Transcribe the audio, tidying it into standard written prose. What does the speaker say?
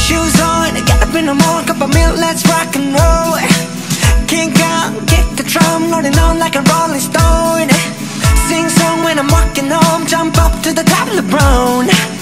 shoes on, get up in the morning, cup of milk, let's rock and roll. Kink out, kick the drum, rolling on like a rolling stone. Sing song when I'm walking home, jump up to the top of the brown.